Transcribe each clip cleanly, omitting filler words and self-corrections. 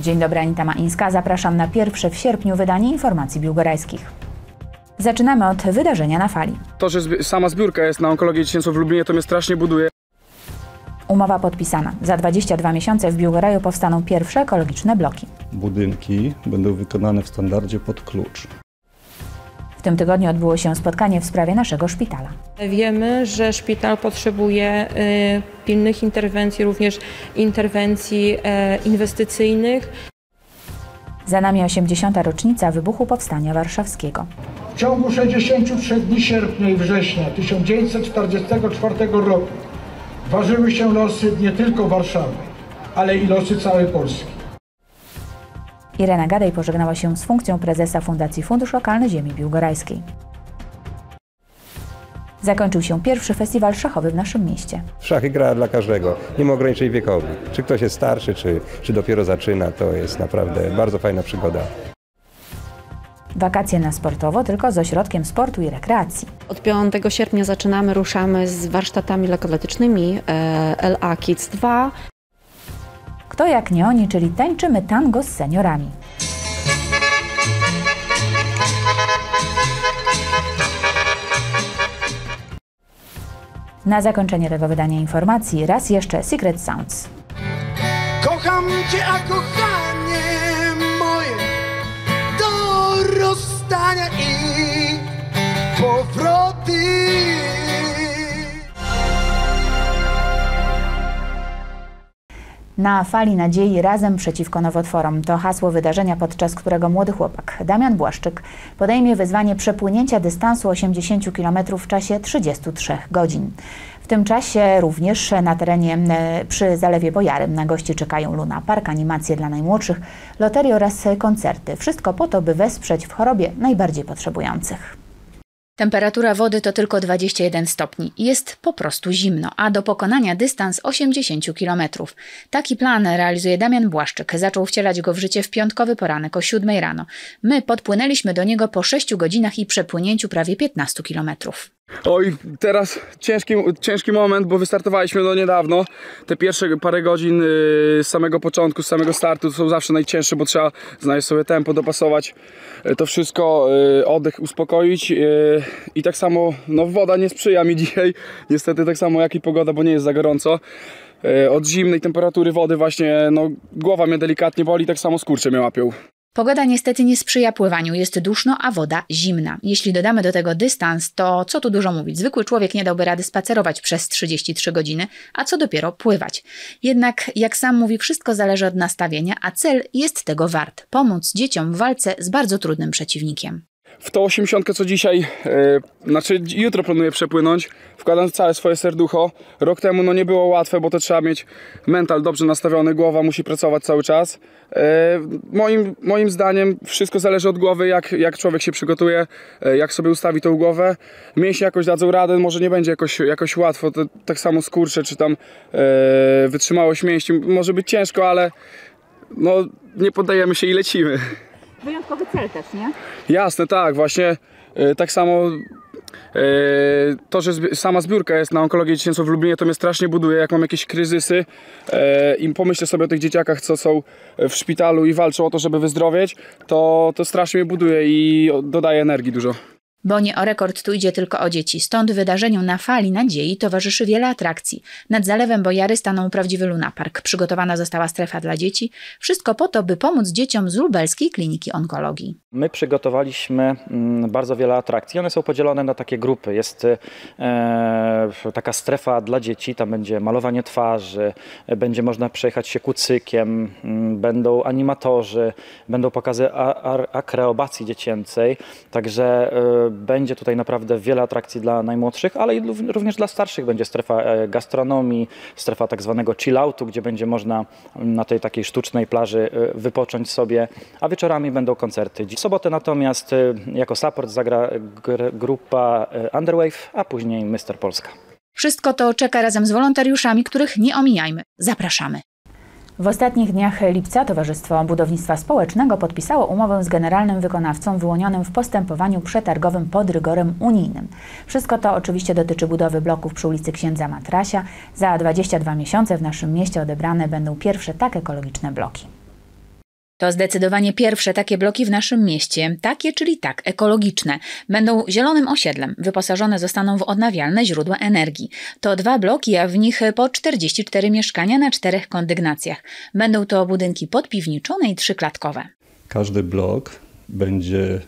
Dzień dobry, Anita Maińska. Zapraszam na pierwsze w sierpniu wydanie informacji biłgorajskich. Zaczynamy od wydarzenia na fali. To, że sama zbiórka jest na Onkologię Dziecięcą w Lublinie, to mnie strasznie buduje. Umowa podpisana. Za 22 miesiące w Biłgoraju powstaną pierwsze ekologiczne bloki. Budynki będą wykonane w standardzie pod klucz. W tym tygodniu odbyło się spotkanie w sprawie naszego szpitala. Wiemy, że szpital potrzebuje pilnych interwencji, również interwencji inwestycyjnych. Za nami 80. rocznica wybuchu Powstania Warszawskiego. W ciągu 63 dni sierpnia i września 1944 roku ważyły się losy nie tylko Warszawy, ale i losy całej Polski. Irena Gadej pożegnała się z funkcją prezesa Fundacji Fundusz Lokalny Ziemi Biłgorajskiej. Zakończył się pierwszy festiwal szachowy w naszym mieście. Szachy gra dla każdego, nie ma ograniczeń wiekowych. Czy ktoś jest starszy, czy dopiero zaczyna, to jest naprawdę bardzo fajna przygoda. Wakacje na sportowo, tylko z ośrodkiem sportu i rekreacji. Od 5 sierpnia ruszamy z warsztatami lekkoatletycznymi LA Kids 2. Kto jak nie oni, czyli tańczymy tango z seniorami. Na zakończenie tego wydania informacji raz jeszcze Secret Sounds. Kocham cię, a kochanie moje do rozstania i powroty. Na fali nadziei razem przeciwko nowotworom to hasło wydarzenia, podczas którego młody chłopak Damian Błaszczyk podejmie wyzwanie przepłynięcia dystansu 80 km w czasie 33 godzin. W tym czasie również na terenie przy Zalewie Bojarym na gości czekają Luna Park, animacje dla najmłodszych, loterie oraz koncerty. Wszystko po to, by wesprzeć w chorobie najbardziej potrzebujących. Temperatura wody to tylko 21 stopni. Jest po prostu zimno, a do pokonania dystans 80 km. Taki plan realizuje Damian Błaszczyk. Zaczął wcielać go w życie w piątkowy poranek o 7 rano. My podpłynęliśmy do niego po 6 godzinach i przepłynięciu prawie 15 km. Oj, teraz ciężki moment, bo wystartowaliśmy niedawno. Te pierwsze parę godzin z samego początku, z samego startu są zawsze najcięższe, bo trzeba znaleźć sobie tempo, dopasować to wszystko, oddech uspokoić i tak samo woda nie sprzyja mi dzisiaj. Niestety tak samo jak i pogoda, bo nie jest za gorąco. Od zimnej temperatury wody właśnie głowa mnie delikatnie boli, tak samo skurcze mnie łapią. Pogoda niestety nie sprzyja pływaniu, jest duszno, a woda zimna. Jeśli dodamy do tego dystans, to co tu dużo mówić, zwykły człowiek nie dałby rady spacerować przez 33 godziny, a co dopiero pływać. Jednak, jak sam mówi, wszystko zależy od nastawienia, a cel jest tego wart. Pomóc dzieciom w walce z bardzo trudnym przeciwnikiem. W tą 80, co dzisiaj, jutro planuję przepłynąć, wkładam całe swoje serducho. Rok temu nie było łatwe, bo to trzeba mieć mental dobrze nastawiony, głowa musi pracować cały czas. Moim zdaniem wszystko zależy od głowy, jak człowiek się przygotuje, jak sobie ustawi tą głowę. Mięśnie jakoś dadzą radę, może nie będzie jakoś łatwo, to tak samo skurcze, czy tam wytrzymałość mięśni, może być ciężko, ale nie poddajemy się i lecimy. Wyjątkowy cel też, nie? Jasne, tak, właśnie tak samo to, że sama zbiórka jest na Onkologię Dziecięcą w Lublinie, to mnie strasznie buduje, jak mam jakieś kryzysy i pomyślę sobie o tych dzieciakach, co są w szpitalu i walczą o to, żeby wyzdrowieć, to strasznie mnie buduje i dodaje energii dużo. Bo nie o rekord tu idzie tylko o dzieci. Stąd wydarzeniu na fali nadziei towarzyszy wiele atrakcji. Nad Zalewem Bojary stanął prawdziwy Luna Park. Przygotowana została strefa dla dzieci. Wszystko po to, by pomóc dzieciom z Lubelskiej Kliniki Onkologii. My przygotowaliśmy bardzo wiele atrakcji. One są podzielone na takie grupy. Jest taka strefa dla dzieci, tam będzie malowanie twarzy, będzie można przejechać się kucykiem, będą animatorzy, będą pokazy akrobacji dziecięcej. Także będzie tutaj naprawdę wiele atrakcji dla najmłodszych, ale i również dla starszych. Będzie strefa gastronomii, strefa tak zwanego chill-outu, gdzie będzie można na tej takiej sztucznej plaży wypocząć sobie, a wieczorami będą koncerty. W sobotę natomiast jako support zagra grupa Underwave, a później Mr. Polska. Wszystko to czeka razem z wolontariuszami, których nie omijajmy. Zapraszamy. W ostatnich dniach lipca Towarzystwo Budownictwa Społecznego podpisało umowę z generalnym wykonawcą wyłonionym w postępowaniu przetargowym pod rygorem unijnym. Wszystko to oczywiście dotyczy budowy bloków przy ulicy Księdza Matrasia. Za 22 miesiące w naszym mieście odebrane będą pierwsze tak ekologiczne bloki. To zdecydowanie pierwsze takie bloki w naszym mieście. Takie, czyli tak, ekologiczne. Będą zielonym osiedlem. Wyposażone zostaną w odnawialne źródła energii. To 2 bloki, a w nich po 44 mieszkania na 4 kondygnacjach. Będą to budynki podpiwniczone i 3-klatkowe. Każdy blok będzie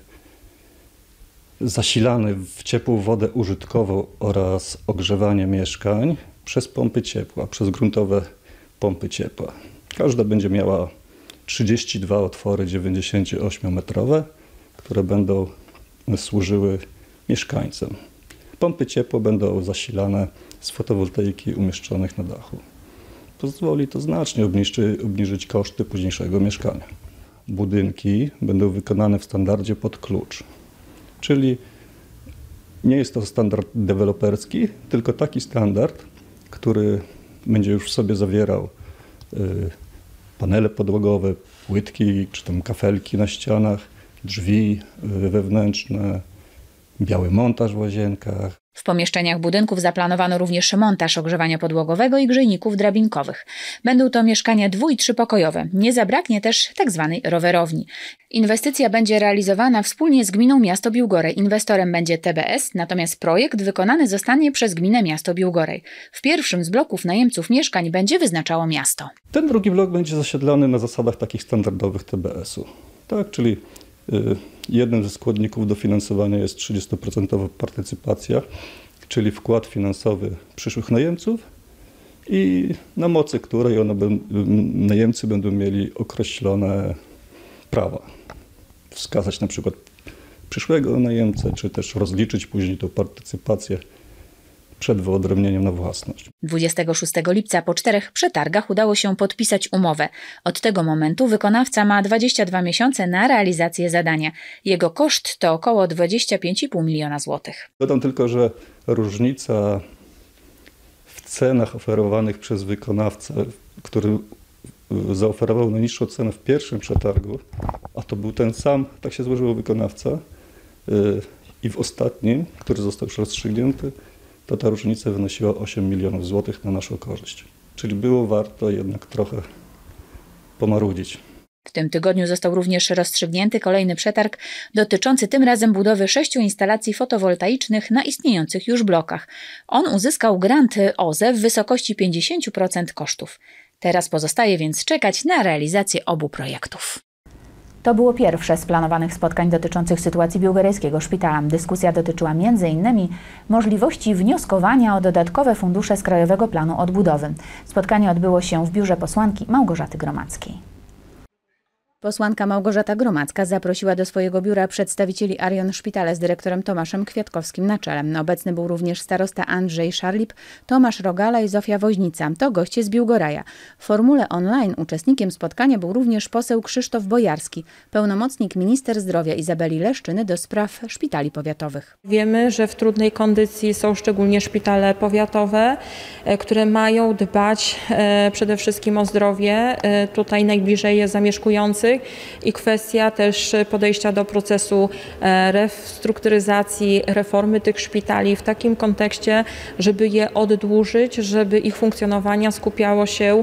zasilany w ciepłą wodę użytkową oraz ogrzewanie mieszkań przez pompy ciepła, przez gruntowe pompy ciepła. Każda będzie miała 32 otwory 98-metrowe, które będą służyły mieszkańcom. Pompy ciepła będą zasilane z fotowoltaiki umieszczonych na dachu. Pozwoli to znacznie obniżyć koszty późniejszego mieszkania. Budynki będą wykonane w standardzie pod klucz, czyli nie jest to standard deweloperski, tylko taki standard, który będzie już w sobie zawierał panele podłogowe, płytki czy tam kafelki na ścianach, drzwi wewnętrzne, biały montaż w łazienkach. W pomieszczeniach budynków zaplanowano również montaż ogrzewania podłogowego i grzejników drabinkowych. Będą to mieszkania 2- i 3-pokojowe. Nie zabraknie też tzw. rowerowni. Inwestycja będzie realizowana wspólnie z gminą Miasto Biłgoraj. Inwestorem będzie TBS, natomiast projekt wykonany zostanie przez gminę Miasto Biłgoraj. W pierwszym z bloków najemców mieszkań będzie wyznaczało miasto. Ten drugi blok będzie zasiedlony na zasadach takich standardowych TBS-u. Tak, czyli jednym ze składników dofinansowania jest 30% partycypacja, czyli wkład finansowy przyszłych najemców i na mocy której najemcy będą mieli określone prawa. Wskazać na przykład przyszłego najemcę, czy też rozliczyć później tą partycypację przed wyodrębnieniem na własność. 26 lipca po 4 przetargach udało się podpisać umowę. Od tego momentu wykonawca ma 22 miesiące na realizację zadania. Jego koszt to około 25,5 miliona złotych. Dodam tylko, że różnica w cenach oferowanych przez wykonawcę, który zaoferował najniższą cenę w pierwszym przetargu, a to był ten sam, tak się złożyło, wykonawca, i w ostatnim, który został już rozstrzygnięty, to ta różnica wynosiła 8 milionów złotych na naszą korzyść. Czyli było warto jednak trochę pomarudzić. W tym tygodniu został również rozstrzygnięty kolejny przetarg dotyczący tym razem budowy 6 instalacji fotowoltaicznych na istniejących już blokach. On uzyskał grant OZE w wysokości 50% kosztów. Teraz pozostaje więc czekać na realizację obu projektów. To było pierwsze z planowanych spotkań dotyczących sytuacji biłgorajskiego szpitala. Dyskusja dotyczyła m.in. możliwości wnioskowania o dodatkowe fundusze z Krajowego Planu Odbudowy. Spotkanie odbyło się w biurze posłanki Małgorzaty Gromackiej. Posłanka Małgorzata Gromacka zaprosiła do swojego biura przedstawicieli Arion Szpitala z dyrektorem Tomaszem Kwiatkowskim na czele. Obecny był również starosta Andrzej Szarlip, Tomasz Rogala i Zofia Woźnica. To goście z Biłgoraja. W formule online uczestnikiem spotkania był również poseł Krzysztof Bojarski, pełnomocnik minister zdrowia Izabeli Leszczyny do spraw szpitali powiatowych. Wiemy, że w trudnej kondycji są szczególnie szpitale powiatowe, które mają dbać przede wszystkim o zdrowie. Tutaj najbliżej jest zamieszkujących. I kwestia też podejścia do procesu restrukturyzacji, reformy tych szpitali w takim kontekście, żeby je oddłużyć, żeby ich funkcjonowanie skupiało się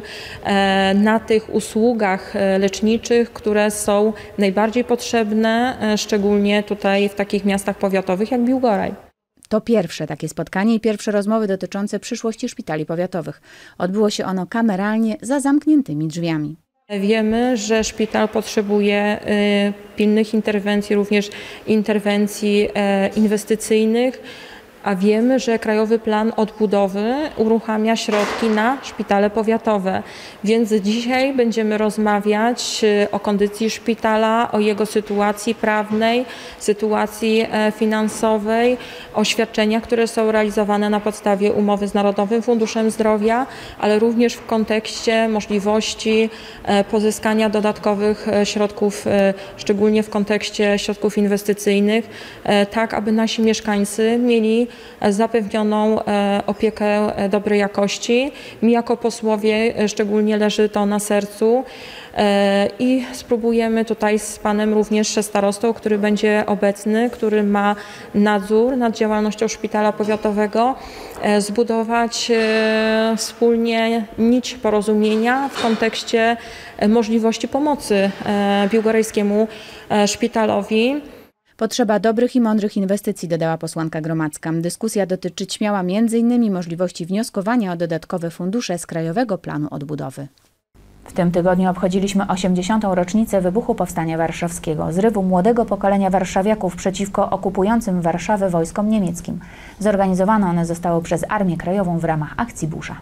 na tych usługach leczniczych, które są najbardziej potrzebne, szczególnie tutaj w takich miastach powiatowych jak Biłgoraj. To pierwsze takie spotkanie i pierwsze rozmowy dotyczące przyszłości szpitali powiatowych. Odbyło się ono kameralnie za zamkniętymi drzwiami. Wiemy, że szpital potrzebuje pilnych interwencji, również interwencji inwestycyjnych, a wiemy, że Krajowy Plan Odbudowy uruchamia środki na szpitale powiatowe. Więc dzisiaj będziemy rozmawiać o kondycji szpitala, o jego sytuacji prawnej, sytuacji finansowej, o świadczeniach, które są realizowane na podstawie umowy z Narodowym Funduszem Zdrowia, ale również w kontekście możliwości pozyskania dodatkowych środków, szczególnie w kontekście środków inwestycyjnych, tak aby nasi mieszkańcy mieli zapewnioną opiekę dobrej jakości. Mi jako posłowie szczególnie leży to na sercu i spróbujemy tutaj z panem również starostą, który będzie obecny, który ma nadzór nad działalnością szpitala powiatowego, zbudować wspólnie nić porozumienia w kontekście możliwości pomocy biłgorajskiemu szpitalowi. Potrzeba dobrych i mądrych inwestycji, dodała posłanka Gromadzka. Dyskusja dotyczyć miała m.in. możliwości wnioskowania o dodatkowe fundusze z Krajowego Planu Odbudowy. W tym tygodniu obchodziliśmy 80. rocznicę wybuchu Powstania Warszawskiego, zrywu młodego pokolenia warszawiaków przeciwko okupującym Warszawę wojskom niemieckim. Zorganizowane one zostały przez Armię Krajową w ramach akcji Burza.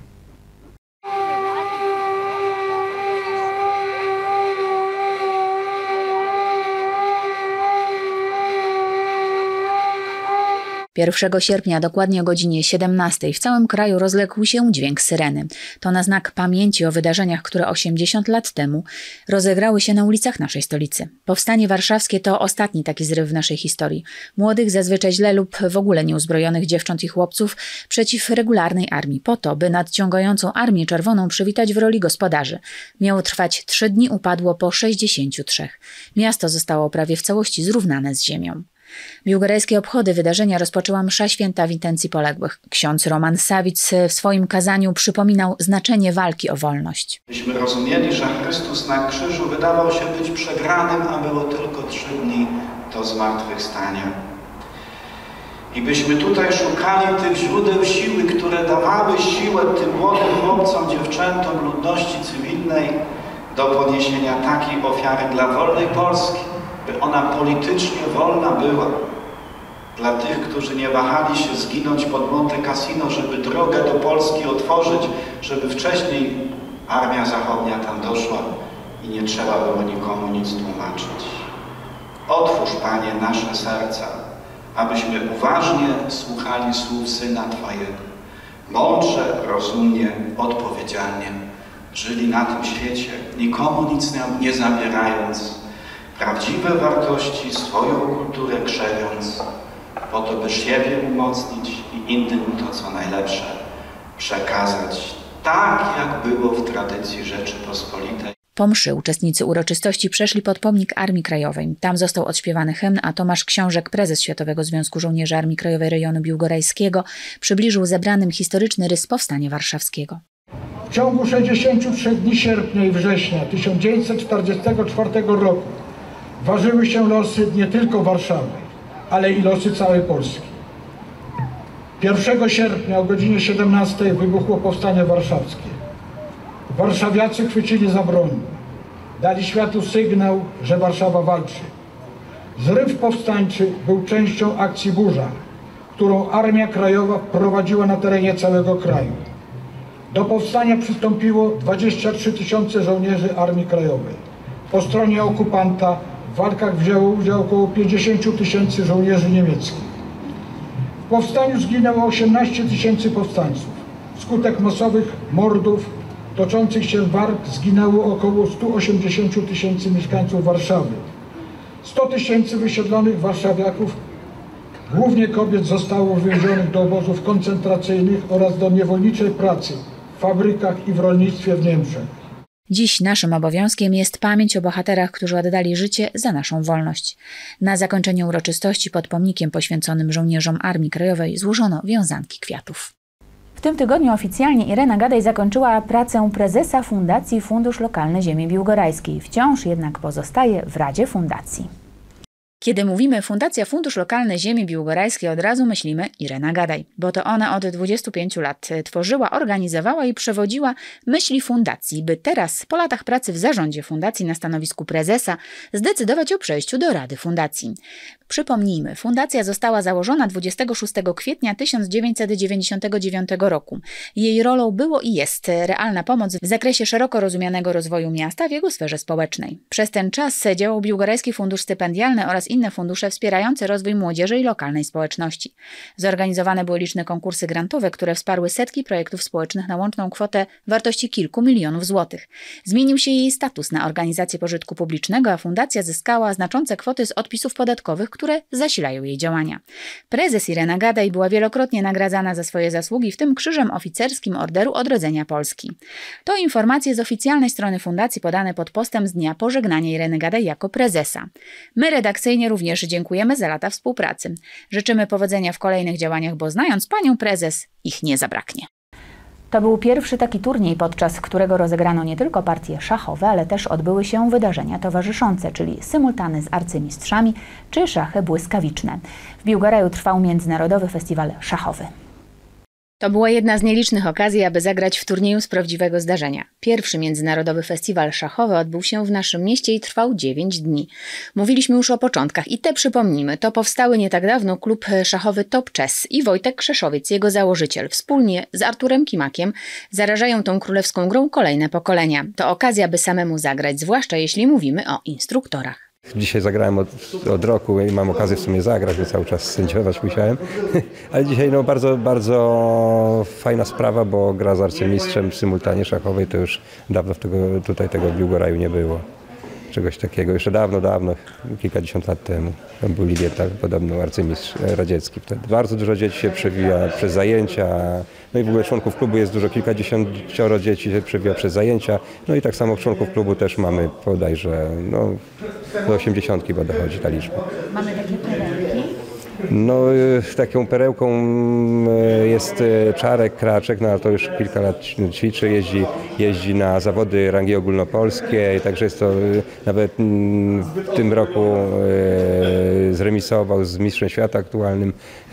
Pierwszego sierpnia, dokładnie o godzinie 17, w całym kraju rozległ się dźwięk syreny. To na znak pamięci o wydarzeniach, które 80 lat temu rozegrały się na ulicach naszej stolicy. Powstanie warszawskie to ostatni taki zryw w naszej historii. Młodych, zazwyczaj źle lub w ogóle nieuzbrojonych dziewcząt i chłopców przeciw regularnej armii, po to, by nadciągającą Armię Czerwoną przywitać w roli gospodarzy. Miało trwać 3 dni, upadło po 63. Miasto zostało prawie w całości zrównane z ziemią. Biłgorajskie obchody wydarzenia rozpoczęła msza święta w intencji poległych. Ksiądz Roman Sawic w swoim kazaniu przypominał znaczenie walki o wolność. Byśmy rozumieli, że Chrystus na krzyżu wydawał się być przegranym, a było tylko 3 dni do zmartwychwstania. I byśmy tutaj szukali tych źródeł siły, które dawały siłę tym młodym chłopcom, dziewczętom, ludności cywilnej do poniesienia takiej ofiary dla wolnej Polski, by ona politycznie wolna była. Dla tych, którzy nie wahali się zginąć pod Monte Cassino, żeby drogę do Polski otworzyć, żeby wcześniej Armia Zachodnia tam doszła i nie trzeba było nikomu nic tłumaczyć. Otwórz, Panie, nasze serca, abyśmy uważnie słuchali słów Syna Twojego, mądrze, rozumnie, odpowiedzialnie żyli na tym świecie, nikomu nic nie zabierając, prawdziwe wartości, swoją kulturę krzewiąc, po to, by siebie umocnić i innym to, co najlepsze, przekazać, tak jak było w tradycji Rzeczypospolitej. Po mszy uczestnicy uroczystości przeszli pod pomnik Armii Krajowej. Tam został odśpiewany hymn, a Tomasz Książek, prezes Światowego Związku Żołnierzy Armii Krajowej Rejonu Biłgorajskiego, przybliżył zebranym historyczny rys Powstania Warszawskiego. W ciągu 63 dni sierpnia i września 1944 roku ważyły się losy nie tylko Warszawy, ale i losy całej Polski. 1 sierpnia o godzinie 17 wybuchło Powstanie Warszawskie. Warszawiacy chwycili za broń. Dali światu sygnał, że Warszawa walczy. Zryw powstańczy był częścią akcji Burza, którą Armia Krajowa prowadziła na terenie całego kraju. Do powstania przystąpiło 23 000 żołnierzy Armii Krajowej. Po stronie okupanta w walkach wzięło udział około 50 000 żołnierzy niemieckich. W powstaniu zginęło 18 000 powstańców. Wskutek masowych mordów toczących się walk zginęło około 180 000 mieszkańców Warszawy. 100 000 wysiedlonych warszawiaków, głównie kobiet, zostało wywiezionych do obozów koncentracyjnych oraz do niewolniczej pracy w fabrykach i w rolnictwie w Niemczech. Dziś naszym obowiązkiem jest pamięć o bohaterach, którzy oddali życie za naszą wolność. Na zakończenie uroczystości pod pomnikiem poświęconym żołnierzom Armii Krajowej złożono wiązanki kwiatów. W tym tygodniu oficjalnie Irena Gadaj zakończyła pracę prezesa Fundacji Fundusz Lokalny Ziemi Biłgorajskiej. Wciąż jednak pozostaje w Radzie Fundacji. Kiedy mówimy Fundacja Fundusz Lokalny Ziemi Biłgorajskiej, od razu myślimy Irena Gadaj, bo to ona od 25 lat tworzyła, organizowała i przewodziła myśli fundacji, by teraz, po latach pracy w zarządzie fundacji na stanowisku prezesa, zdecydować o przejściu do Rady Fundacji. Przypomnijmy, fundacja została założona 26 kwietnia 1999 roku. Jej rolą było i jest realna pomoc w zakresie szeroko rozumianego rozwoju miasta w jego sferze społecznej. Przez ten czas działał Biłgorajski Fundusz Stypendialny oraz inne fundusze wspierające rozwój młodzieży i lokalnej społeczności. Zorganizowane były liczne konkursy grantowe, które wsparły setki projektów społecznych na łączną kwotę wartości kilku milionów złotych. Zmienił się jej status na organizację pożytku publicznego, a fundacja zyskała znaczące kwoty z odpisów podatkowych które zasilają jej działania. Prezes Irena Gadaj była wielokrotnie nagradzana za swoje zasługi, w tym Krzyżem Oficerskim Orderu Odrodzenia Polski. To informacje z oficjalnej strony fundacji podane pod postem z dnia pożegnania Ireny Gadaj jako prezesa. My redakcyjnie również dziękujemy za lata współpracy. Życzymy powodzenia w kolejnych działaniach, bo znając panią prezes, ich nie zabraknie. To był pierwszy taki turniej, podczas którego rozegrano nie tylko partie szachowe, ale też odbyły się wydarzenia towarzyszące, czyli symultany z arcymistrzami czy szachy błyskawiczne. W Biłgoraju trwał Międzynarodowy Festiwal Szachowy. To była jedna z nielicznych okazji, aby zagrać w turnieju z prawdziwego zdarzenia. Pierwszy Międzynarodowy Festiwal Szachowy odbył się w naszym mieście i trwał 9 dni. Mówiliśmy już o początkach i te przypomnijmy. To powstały nie tak dawno klub szachowy Top Chess i Wojtek Krzeszowiec, jego założyciel, wspólnie z Arturem Kimakiem zarażają tą królewską grą kolejne pokolenia. To okazja, by samemu zagrać, zwłaszcza jeśli mówimy o instruktorach. Dzisiaj zagrałem od roku i mam okazję w sumie zagrać, bo cały czas sędziować musiałem. Ale dzisiaj no bardzo fajna sprawa, bo gra z arcymistrzem w symultanie szachowej to już dawno tego w Biłgoraju nie było. Czegoś takiego, jeszcze dawno, kilkadziesiąt lat temu. Tam był Ligietal, podobno arcymistrz radziecki wtedy. Bardzo dużo dzieci się przewija przez zajęcia, no i w ogóle członków klubu jest dużo, kilkadziesięcioro dzieci się przewija przez zajęcia. No i tak samo członków klubu też mamy bodajże do 80 chyba dochodzi ta liczba. Mamy takie perełki. No, taką perełką jest Czarek Kraczek, no ale to już kilka lat ćwiczy, jeździ na zawody rangi ogólnopolskiej, także jest to nawet w tym roku zremisował z mistrzem świata aktualnym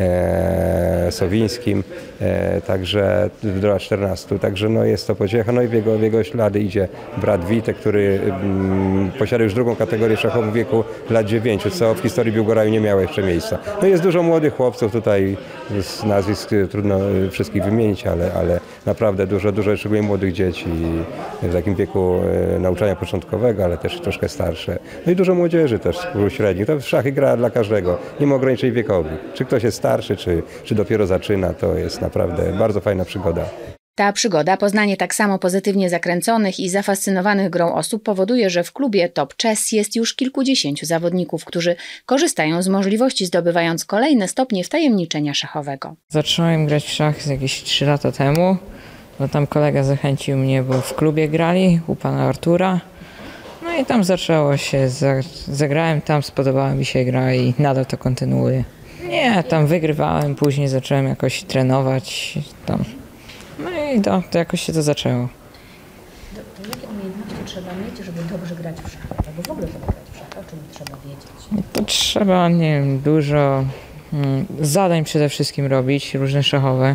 Sowińskim, także do 14, także no jest to pociecha, no i w jego ślady idzie brat Witek, który posiada już drugą kategorię szachową w wieku lat 9, co w historii Biłgoraju nie miało jeszcze miejsca. No jest dużo młodych chłopców tutaj, z nazwisk trudno wszystkich wymienić, ale naprawdę dużo szczególnie młodych dzieci w takim wieku nauczania początkowego, ale też troszkę starsze. No i dużo młodzieży też średnich. To w szachy gra dla każdego, nie ma ograniczeń wiekowych. Czy ktoś jest starszy, czy dopiero zaczyna, to jest naprawdę bardzo fajna przygoda. Ta przygoda, poznanie tak samo pozytywnie zakręconych i zafascynowanych grą osób powoduje, że w klubie Top Chess jest już kilkudziesięciu zawodników, którzy korzystają z możliwości, zdobywając kolejne stopnie wtajemniczenia szachowego. Zacząłem grać w szachy jakieś 3 lata temu, bo tam kolega zachęcił mnie, bo w klubie grali u pana Artura. No i tam zaczęło się, zagrałem tam, spodobała mi się gra i nadal to kontynuuję. Nie, tam wygrywałem, później zacząłem jakoś trenować tam. No i to jakoś się to zaczęło. To jakie umiejętności trzeba mieć, żeby dobrze grać w szachy? Albo w ogóle żeby grać w szachy? O czym trzeba wiedzieć? To trzeba, nie wiem, dużo zadań przede wszystkim robić, różne szachowe.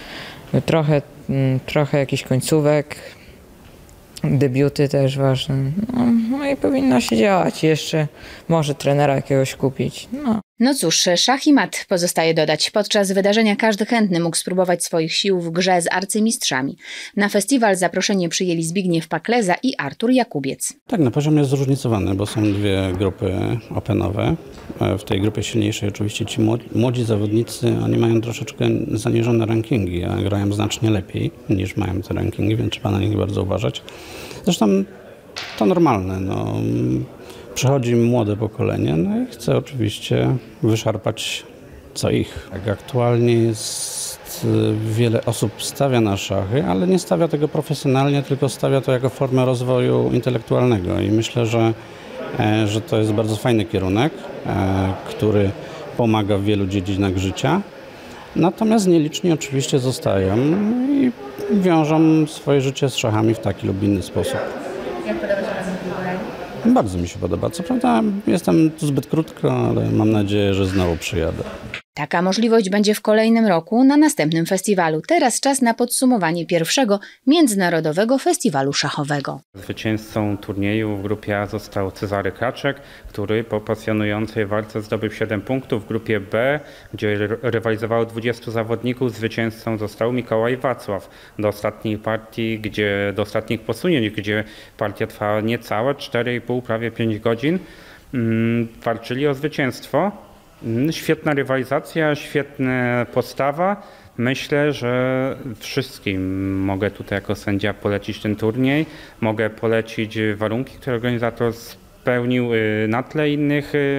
Trochę jakichś końcówek, debiuty też ważne. No i powinno się działać. Jeszcze może trenera jakiegoś kupić. No cóż, szach i mat pozostaje dodać. Podczas wydarzenia każdy chętny mógł spróbować swoich sił w grze z arcymistrzami. Na festiwal zaproszenie przyjęli Zbigniew Pakleza i Artur Jakubiec. Tak, na poziom jest zróżnicowany, bo są 2 grupy openowe. W tej grupie silniejszej oczywiście ci młodzi zawodnicy, oni mają troszeczkę zaniżone rankingi, a grają znacznie lepiej niż mają te rankingi, więc trzeba na nich bardzo uważać. Zresztą to normalne. Przychodzi młode pokolenie, no i chce oczywiście wyszarpać co ich. Tak, aktualnie jest wiele osób stawia na szachy, ale nie stawia tego profesjonalnie, tylko stawia to jako formę rozwoju intelektualnego i myślę, że to jest bardzo fajny kierunek, który pomaga w wielu dziedzinach życia. Natomiast nieliczni oczywiście zostają i wiążą swoje życie z szachami w taki lub inny sposób. Jak podoba się razem w Biłgoraju? Bardzo mi się podoba. Co prawda jestem tu zbyt krótko, ale mam nadzieję, że znowu przyjadę. Taka możliwość będzie w kolejnym roku na następnym festiwalu. Teraz czas na podsumowanie pierwszego Międzynarodowego Festiwalu Szachowego. Zwycięzcą turnieju w grupie A został Cezary Kraczek, który po pasjonującej walce zdobył 7 punktów. W grupie B, gdzie rywalizowało 20 zawodników, zwycięzcą został Mikołaj Wacław. Do ostatniej partii, do ostatnich posunięć, gdzie partia trwała niecałe 4,5, prawie 5 godzin, walczyli o zwycięstwo. Świetna rywalizacja, świetna postawa. Myślę, że wszystkim mogę tutaj jako sędzia polecić ten turniej. Mogę polecić warunki, które organizator spełnił na tle innych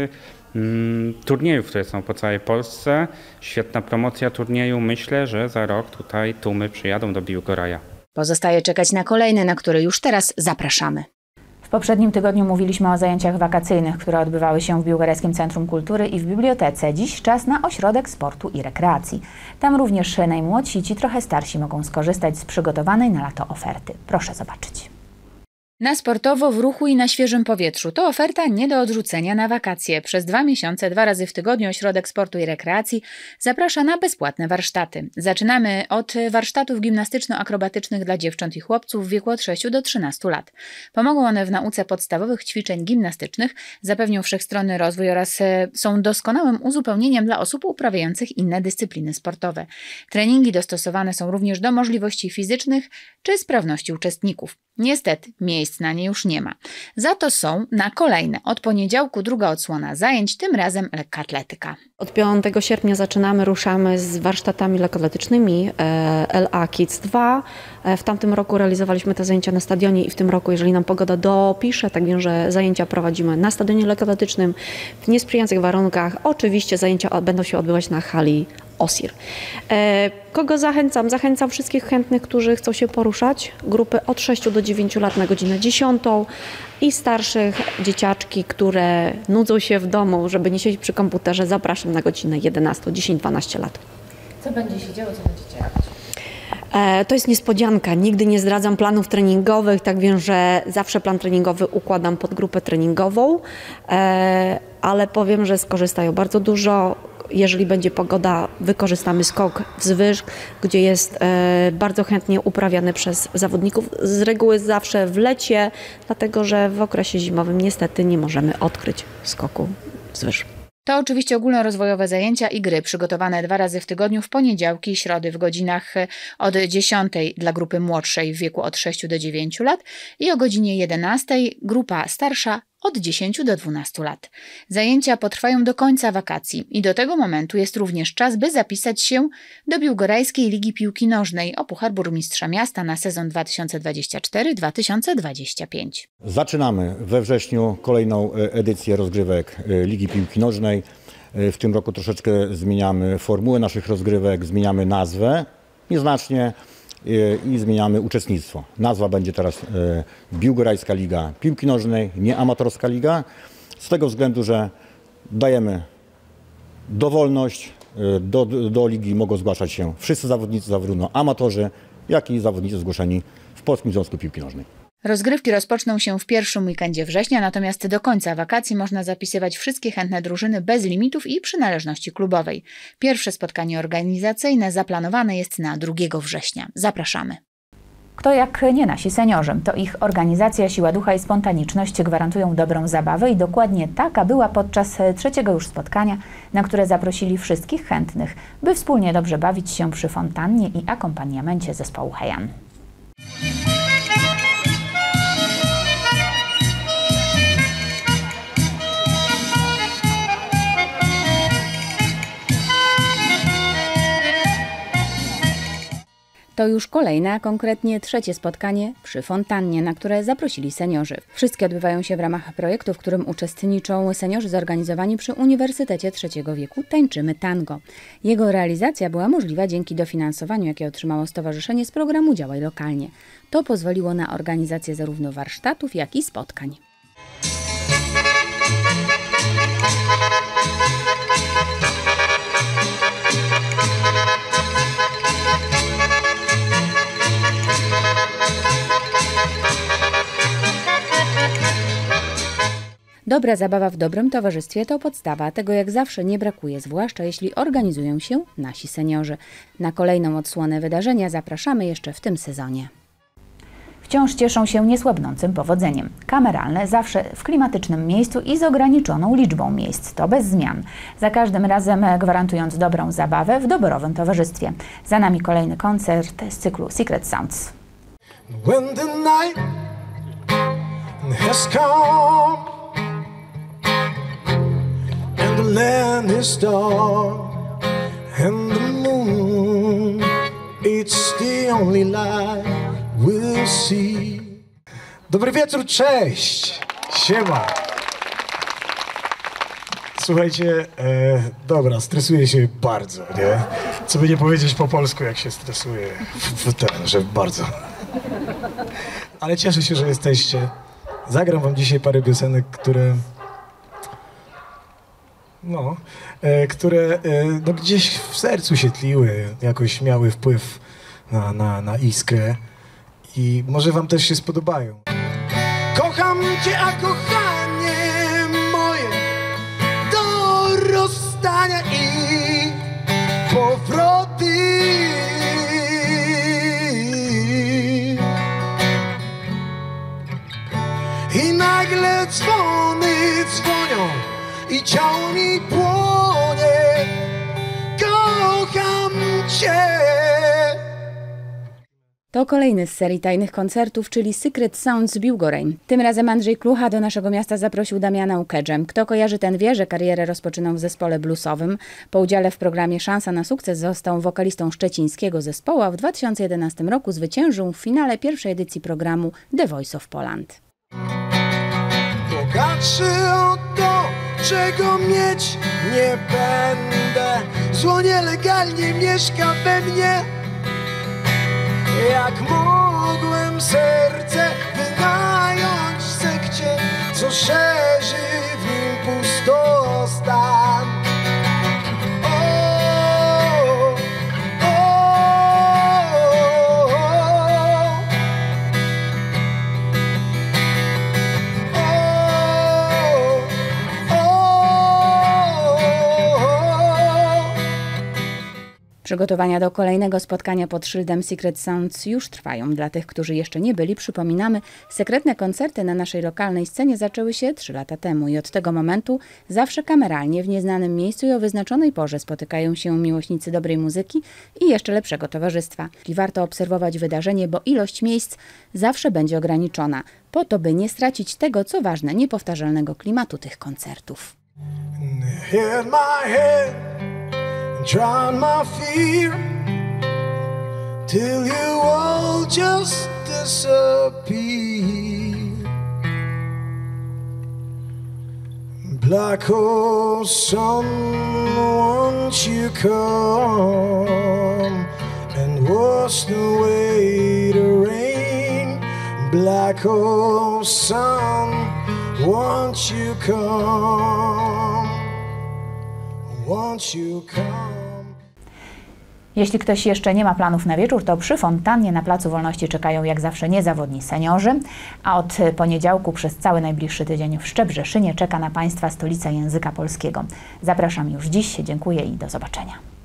turniejów, które są po całej Polsce. Świetna promocja turnieju. Myślę, że za rok tutaj tłumy przyjadą do Biłgoraja. Pozostaje czekać na kolejny, na który już teraz zapraszamy. W poprzednim tygodniu mówiliśmy o zajęciach wakacyjnych, które odbywały się w Biłgorajskim Centrum Kultury i w bibliotece. Dziś czas na ośrodek sportu i rekreacji. Tam również najmłodsi i ci trochę starsi mogą skorzystać z przygotowanej na lato oferty. Proszę zobaczyć. Na sportowo, w ruchu i na świeżym powietrzu. To oferta nie do odrzucenia na wakacje. Przez 2 miesiące, 2 razy w tygodniu Ośrodek Sportu i Rekreacji zaprasza na bezpłatne warsztaty. Zaczynamy od warsztatów gimnastyczno-akrobatycznych dla dziewcząt i chłopców w wieku od 6 do 13 lat. Pomogą one w nauce podstawowych ćwiczeń gimnastycznych, zapewnią wszechstronny rozwój oraz są doskonałym uzupełnieniem dla osób uprawiających inne dyscypliny sportowe. Treningi dostosowane są również do możliwości fizycznych czy sprawności uczestników. Niestety, miejsc na nie już nie ma. Za to są na kolejne. Od poniedziałku druga odsłona zajęć, tym razem lekkoatletyka. Od 5 sierpnia ruszamy z warsztatami lekkoatletycznymi LA Kids 2. W tamtym roku realizowaliśmy te zajęcia na stadionie i w tym roku, jeżeli nam pogoda dopisze, tak wiem, że zajęcia prowadzimy na stadionie lekkoatletycznym w niesprzyjających warunkach. Oczywiście zajęcia będą się odbywać na hali OSIR. Kogo zachęcam? Zachęcam wszystkich chętnych, którzy chcą się poruszać. Grupy od 6 do 9 lat na godzinę 10 i starszych dzieciaczki, które nudzą się w domu, żeby nie siedzieć przy komputerze. Zapraszam na godzinę 11, 10-12 lat. Co będzie się działo, co będziecie robić? To jest niespodzianka. Nigdy nie zdradzam planów treningowych, tak wiem, że zawsze plan treningowy układam pod grupę treningową, ale powiem, że skorzystają bardzo dużo. Jeżeli będzie pogoda, wykorzystamy skok wzwyż, gdzie jest bardzo chętnie uprawiany przez zawodników. Z reguły zawsze w lecie, dlatego że w okresie zimowym niestety nie możemy odkryć skoku wzwyż. To oczywiście ogólnorozwojowe zajęcia i gry przygotowane 2 razy w tygodniu w poniedziałki i środy w godzinach od 10 dla grupy młodszej w wieku od 6 do 9 lat i o godzinie 11 grupa starsza od 10 do 12 lat. Zajęcia potrwają do końca wakacji i do tego momentu jest również czas, by zapisać się do Biłgorajskiej Ligi Piłki Nożnej o Puchar Burmistrza Miasta na sezon 2024-2025. Zaczynamy we wrześniu kolejną edycję rozgrywek Ligi Piłki Nożnej. W tym roku troszeczkę zmieniamy formułę naszych rozgrywek, zmieniamy nazwę nieznacznie i zmieniamy uczestnictwo. Nazwa będzie teraz Biłgorajska Liga Piłki Nożnej, nie amatorska liga, z tego względu, że dajemy dowolność. Do ligi mogą zgłaszać się wszyscy zawodnicy, zarówno amatorzy, jak i zawodnicy zgłoszeni w Polskim Związku Piłki Nożnej. Rozgrywki rozpoczną się w pierwszym weekendzie września, natomiast do końca wakacji można zapisywać wszystkie chętne drużyny bez limitów i przynależności klubowej. Pierwsze spotkanie organizacyjne zaplanowane jest na 2 września. Zapraszamy. Kto jak nie nasi seniorzy. To ich organizacja, siła ducha i spontaniczność gwarantują dobrą zabawę i dokładnie taka była podczas 3. już spotkania, na które zaprosili wszystkich chętnych, by wspólnie dobrze bawić się przy fontannie i akompaniamencie zespołu Hejan. To już kolejne, a konkretnie 3. spotkanie przy fontannie, na które zaprosili seniorzy. Wszystkie odbywają się w ramach projektu, w którym uczestniczą seniorzy zorganizowani przy Uniwersytecie Trzeciego Wieku Tańczymy Tango. Jego realizacja była możliwa dzięki dofinansowaniu, jakie otrzymało stowarzyszenie z programu Działaj Lokalnie. To pozwoliło na organizację zarówno warsztatów, jak i spotkań. Dobra zabawa w dobrym towarzystwie to podstawa, tego jak zawsze nie brakuje, zwłaszcza jeśli organizują się nasi seniorzy. Na kolejną odsłonę wydarzenia zapraszamy jeszcze w tym sezonie. Wciąż cieszą się niesłabnącym powodzeniem. Kameralne zawsze w klimatycznym miejscu i z ograniczoną liczbą miejsc. To bez zmian. Za każdym razem gwarantując dobrą zabawę w doborowym towarzystwie. Za nami kolejny koncert z cyklu Secret Sounds. When the night has come and the land is dark and the moon, it's the only light we'll see. Dobry wieczór, cześć! Siema! Słuchajcie, dobra, stresuję się bardzo, nie? Co by nie powiedzieć po polsku, jak się stresuję, że bardzo. Ale cieszę się, że jesteście. Zagram wam dzisiaj parę piosenek, które gdzieś w sercu się tliły, jakoś miały wpływ na iskrę i może wam też się spodobają. Kocham cię, a kochanie moje do rozstania i powroty. I nagle dzwony dzwonią i ciało mi płonie. Kocham cię. To kolejny z serii tajnych koncertów, czyli Secret Sounds z Biłgoraj. Tym razem Andrzej Klucha do naszego miasta zaprosił Damiana Ukedżę. Kto kojarzy, ten wie, że karierę rozpoczynał w zespole bluesowym. Po udziale w programie Szansa na sukces został wokalistą szczecińskiego zespołu, a w 2011 roku zwyciężył w finale pierwszej edycji programu The Voice of Poland. Bogatszy o to, czego mieć nie będę. Zło nielegalnie mieszka we mnie. Jak mogłem serce wynająć sekcie, co szerzy w nim pustostan. Przygotowania do kolejnego spotkania pod szyldem Secret Sounds już trwają. Dla tych, którzy jeszcze nie byli, przypominamy, sekretne koncerty na naszej lokalnej scenie zaczęły się 3 lata temu i od tego momentu zawsze kameralnie w nieznanym miejscu i o wyznaczonej porze spotykają się miłośnicy dobrej muzyki i jeszcze lepszego towarzystwa. I warto obserwować wydarzenie, bo ilość miejsc zawsze będzie ograniczona, po to, by nie stracić tego, co ważne, niepowtarzalnego klimatu tych koncertów. Drown my fear till you all just disappear. Black hole sun, won't you come and wash away the rain? Black hole sun, won't you come? Won't you come? Jeśli ktoś jeszcze nie ma planów na wieczór, to przy fontannie na Placu Wolności czekają jak zawsze niezawodni seniorzy, a od poniedziałku przez cały najbliższy tydzień w Szczebrzeszynie czeka na Państwa stolica języka polskiego. Zapraszam już dziś, dziękuję i do zobaczenia.